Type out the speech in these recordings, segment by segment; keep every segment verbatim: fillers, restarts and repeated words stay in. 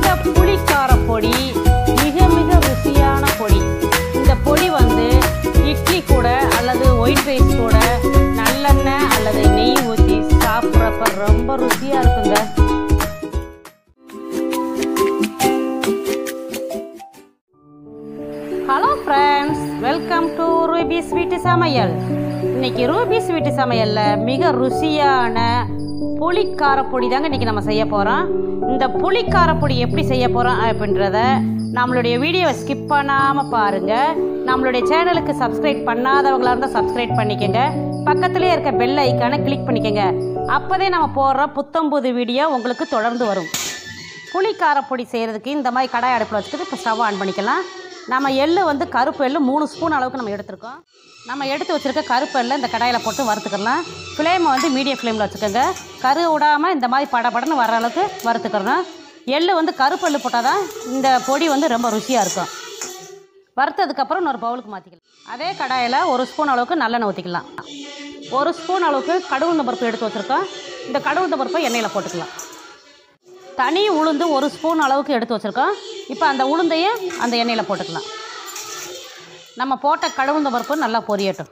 இந்த புளிக்கார பொடி மிக மிக ருசியான பொடி. இந்த பொடி வந்து இட்லி கூட அல்லது ஒயிட் ரைஸ் கூட நல்லெண்ணெய் அல்லது நெய் ஊற்றி சாப்பிட்றப்ப ரொம்ப ருசியாக இருக்குங்க. Hello friends, welcome to Ruby's வீட்டு சமையல். இன்னைக்கு ரூபீஸ் வீட்டு சமையலில் மிக ருசியான புளிக்கார பொடி தாங்க இன்றைக்கி நம்ம செய்ய போகிறோம். இந்த புளிக்கார பொடி எப்படி செய்ய போகிறோம் அப்படின்றத நம்மளுடைய வீடியோவை ஸ்கிப் பண்ணாமல் பாருங்கள். நம்மளுடைய சேனலுக்கு சப்ஸ்கிரைப் பண்ணாதவங்களாக இருந்தால் சப்ஸ்கிரைப் பண்ணிக்கோங்க. பக்கத்துலேயே இருக்க பெல் ஐக்கானை கிளிக் பண்ணிக்கோங்க. அப்போதே நம்ம போடுற புத்தம்புது வீடியோ உங்களுக்கு தொடர்ந்து வரும். புளிக்கார பொடி செய்கிறதுக்கு இந்த மாதிரி கடாய் அடுப்பில் வச்சுக்கிட்டு இப்போ ஸ்டவ் ஆன் பண்ணிக்கலாம். நம்ம எள்ளு வந்து கருப்பு எள்ளு மூணு ஸ்பூன் அளவுக்கு நம்ம எடுத்துருக்கோம். நம்ம எடுத்து வச்சுருக்க கருப்பு எள்ளை இந்த கடாயில் போட்டு வறுத்துக்கலாம். ஃப்ளேமை வந்து மீடியம் ஃப்ளேமில் வச்சுக்கோங்க. கரு விடாமல் இந்த மாதிரி படப்படன்னு வர அளவுக்கு வறுத்துக்கிறணும். எள்ளு வந்து கருப்பு எள்ளு போட்டால் தான் இந்த பொடி வந்து ரொம்ப ருசியாக இருக்கும். வறுத்ததுக்கப்புறம் இன்னொரு பவுலுக்கு மாற்றிக்கலாம். அதே கடாயில் ஒரு ஸ்பூன் அளவுக்கு நல்லெண்ணெய் ஊற்றிக்கலாம். ஒரு ஸ்பூன் அளவுக்கு கடுகு பருப்பு எடுத்து வச்சுருக்கோம். இந்த கடுகு பருப்பை எண்ணெயில் போட்டுக்கலாம். தனி உளுந்து ஒரு ஸ்பூன் அளவுக்கு எடுத்து வச்சுருக்கோம். இப்போ அந்த உளுந்தையும் அந்த எண்ணெயில் போட்டுக்கலாம். நம்ம போட்ட கடுகு பருப்பு நல்லா பொரியட்டும்.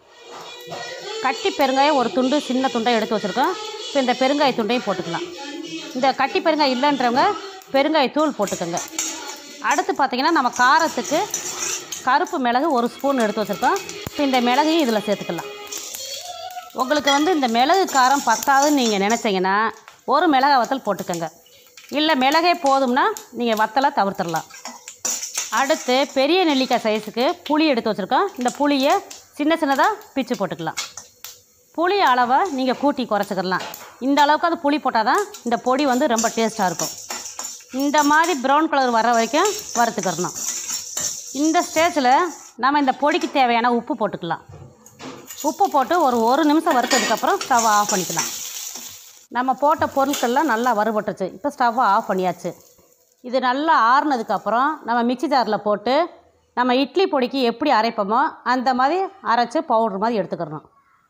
கட்டி பெருங்காயம் ஒரு துண்டு சின்ன துண்டாக எடுத்து வச்சுருக்கோம். இப்போ இந்த பெருங்காய துண்டையும் போட்டுக்கலாம். இந்த கட்டி பெருங்காயம் இல்லைன்றவங்க பெருங்காயத்தூள் போட்டுக்கோங்க. அடுத்து பார்த்திங்கன்னா நம்ம காரத்துக்கு கருப்பு மிளகு ஒரு ஸ்பூன் எடுத்து வச்சுருக்கோம். இப்போ இந்த மிளகையும் இதில் சேர்த்துக்கலாம். உங்களுக்கு வந்து இந்த மிளகு காரம் பத்தாதுன்னு நீங்கள் நினச்சிங்கன்னா ஒரு மிளகாய் வத்தல் போட்டுக்கோங்க. இல்லை மிளகே போதும்னா நீங்கள் வத்தலை தவிர்த்துடலாம். அடுத்து பெரிய நெல்லிக்காய் சைஸுக்கு புளி எடுத்து வச்சுருக்கோம். இந்த புளியை சின்ன சின்னதாக பிச்சு போட்டுக்கலாம். புளி அளவை நீங்கள் கூட்டி குறைச்சிக்கலாம். இந்த அளவுக்கு அது புளி போட்டால் தான் இந்த பொடி வந்து ரொம்ப டேஸ்ட்டாக இருக்கும். இந்த மாதிரி ப்ரௌன் கலர் வர வரைக்கும் வறுத்துக்கிறணும். இந்த ஸ்டேஜில் நம்ம இந்த பொடிக்கு தேவையான உப்பு போட்டுக்கலாம். உப்பு போட்டு ஒரு ஒரு நிமிஷம் வறுத்ததுக்கப்புறம் ஸ்டவ் ஆஃப் பண்ணிக்கலாம். நம்ம போட்ட பொருட்கள்லாம் நல்லா வறுபட்டுருச்சு. இப்போ ஸ்டவ்வை ஆஃப் பண்ணியாச்சு. இது நல்லா ஆறுனதுக்கப்புறம் நம்ம மிக்சி ஜாரில் போட்டு நம்ம இட்லி பொடிக்கு எப்படி அரைப்போமோ அந்த மாதிரி அரைச்சி பவுட்ரு மாதிரி எடுத்துக்கிறணும்.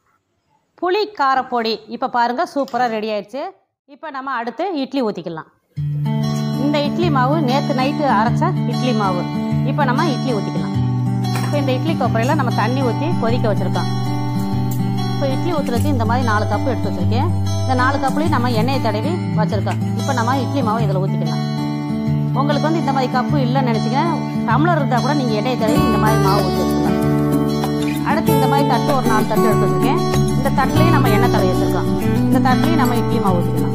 புளி காரப்பொடி இப்போ பாருங்கள் சூப்பராக ரெடி ஆயிடுச்சு. இப்போ நம்ம அடுத்து இட்லி ஊற்றிக்கலாம். இந்த இட்லி மாவு நேற்று நைட்டு அரைச்ச இட்லி மாவு. இப்போ நம்ம இட்லி ஊற்றிக்கலாம். இப்போ இந்த இட்லி கொப்பரையில் நம்ம தண்ணி ஊற்றி கொதிக்க வச்சுருக்கோம். இப்போ இட்லி ஊற்றுறதுக்கு இந்த மாதிரி நாலு கப்பு எடுத்து வச்சுருக்கேன். இந்த நாலு கப்புலேயும் நம்ம எண்ணெயை தடவி வச்சுருக்கோம். இப்போ நம்ம இட்லி மாவு இதில் ஊற்றிக்கலாம். உங்களுக்கு வந்து இந்த மாதிரி கப்பு இல்லைன்னு நினச்சிங்கன்னா டம்ளர் இருந்தால் கூட நீங்கள் எண்ணெயை தடவி இந்த மாதிரி மாவு ஊற்றி வச்சுக்கலாம். அடுத்து இந்த மாதிரி தட்டு ஒரு நாலு தட்டு எடுத்து வச்சுருக்கேன். இந்த தட்டுலேயும் நம்ம எண்ணெய் தடவி வச்சுருக்கோம். இந்த தட்டுலேயும் நம்ம இட்லி மாவு ஊற்றிக்கலாம்.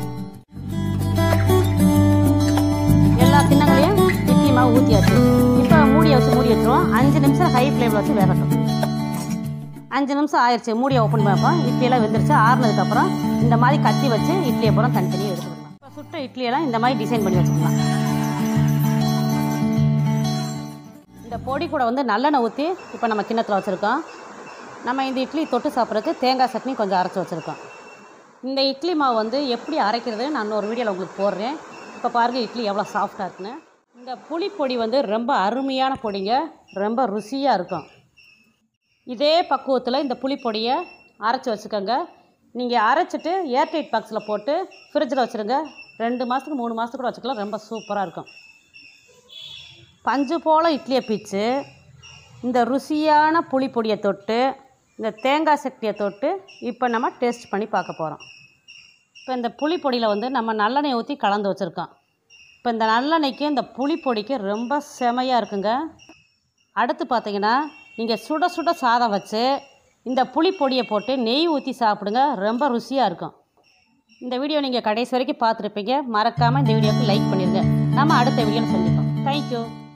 எல்லா கிண்ணங்களையும் இட்லி மாவு ஊற்றியாச்சு. இப்போ மூடியை வச்சு மூடி வச்சுருவோம். அஞ்சு நிமிஷம் ஹை ஃப்ளேமில் வச்சு வேகட்டும். அஞ்சு நிமிஷம் ஆயிடுச்சு. மூடியை ஓப்பன் பண்ணப்போம். இட்லியெல்லாம் வெந்துருச்சு. ஆறுனதுக்கப்புறம் இந்த மாதிரி கத்தி வச்சு இட்லியை பூரா தனித்தனியாக எடுத்துக்கலாம். இப்போ சுட்ட இட்லியெல்லாம் இந்த மாதிரி டிசைன் பண்ணி வச்சுக்கலாம். இந்த பொடி கூட வந்து நல்லெண்ணெய் ஊற்றி இப்போ நம்ம கிண்ணத்தில் வச்சுருக்கோம். நம்ம இந்த இட்லி தொட்டு சாப்பிட்றதுக்கு தேங்காய் சட்னி கொஞ்சம் அரைச்சி வச்சுருக்கோம். இந்த இட்லி மாவு வந்து எப்படி அரைக்கிறது நான் ஒரு வீடியோவில் உங்களுக்கு போடுறேன். இப்போ பாருங்கள் இட்லி எவ்வளோ சாஃப்டாக இருக்குன்னு. இந்த புளிப்பொடி வந்து ரொம்ப அருமையான பொடிங்க. ரொம்ப ருசியாக இருக்கும். இதே பக்குவத்தில் இந்த புளிப்பொடியை அரைச்சி வச்சுக்கோங்க. நீங்கள் அரைச்சிட்டு ஏர்டைட் பாக்ஸில் போட்டு ஃப்ரிட்ஜில் வச்சுருங்க. ரெண்டு மாதத்துக்கு மூணு மாதத்துக்கு கூட வச்சுக்கலாம். ரொம்ப சூப்பராக இருக்கும். பஞ்சு போல் இட்லியை பிச்சு இந்த ருசியான புளிப்பொடியை தொட்டு இந்த தேங்காய் சட்னியை தொட்டு இப்போ நம்ம டேஸ்ட் பண்ணி பார்க்க போகிறோம். இப்போ இந்த புளிப்பொடியில் வந்து நம்ம நல்லெண்ணெய் ஊற்றி கலந்து வச்சுருக்கோம். இப்போ இந்த நல்லெண்ணெய்க்கு இந்த புளிப்பொடிக்கு ரொம்ப செமையாக இருக்குங்க. அடுத்து பார்த்திங்கன்னா நீங்கள் சுட சுட சாதம் வச்சு இந்த புளிப்பொடியை போட்டு நெய் ஊற்றி சாப்பிடுங்க. ரொம்ப ருசியாக இருக்கும். இந்த வீடியோ நீங்கள் கடைசி வரைக்கும் பார்த்துருப்பீங்க. மறக்காமல் இந்த வீடியோவுக்கு லைக் பண்ணிடுங்க. நம்ம அடுத்த வீடியோவில் சந்திப்போம். தேங்க்யூ.